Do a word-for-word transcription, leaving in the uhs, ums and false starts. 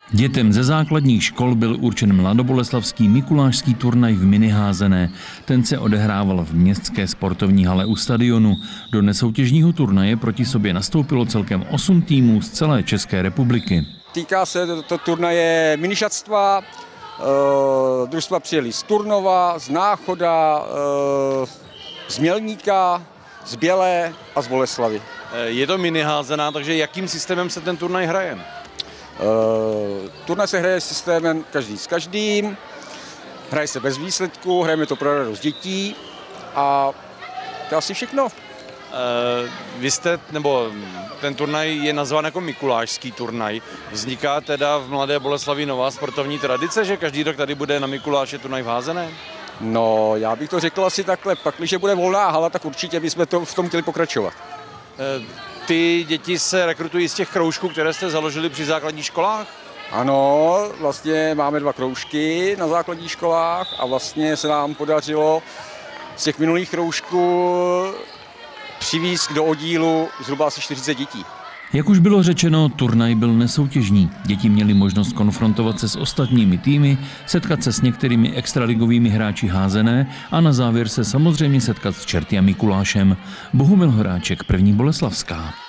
Dětem ze základních škol byl určen mladoboleslavský mikulášský turnaj v miniházené. Ten se odehrával v městské sportovní hale u stadionu. Do nesoutěžního turnaje proti sobě nastoupilo celkem osm týmů z celé České republiky. Týká se to, to turnaje minišatstva, e, družstva přijeli z Turnova, z Náchoda, e, z Mělníka, z Bělé a z Boleslavy. Je to miniházená, takže jakým systémem se ten turnaj hraje? Uh, turnaj se hraje systémem každý s každým, hraje se bez výsledku, hrajeme to pro radost dětí a to je asi všechno. Uh, vy jste, nebo ten turnaj je nazván jako mikulášský turnaj. Vzniká teda v Mladé Boleslavi nová sportovní tradice, že každý rok tady bude na Mikuláše turnaj v házené? No, já bych to řekl asi takhle, pak když bude volná hala, tak určitě bychom to v tom chtěli pokračovat. Uh, Ty děti se rekrutují z těch kroužků, které jste založili při základních školách? Ano, vlastně máme dva kroužky na základních školách a vlastně se nám podařilo z těch minulých kroužků přivízt do oddílu zhruba asi čtyřicet dětí. Jak už bylo řečeno, turnaj byl nesoutěžní. Děti měly možnost konfrontovat se s ostatními týmy, setkat se s některými extraligovými hráči házené a na závěr se samozřejmě setkat s čerty a Mikulášem. Bohumil Horáček, První Boleslavská.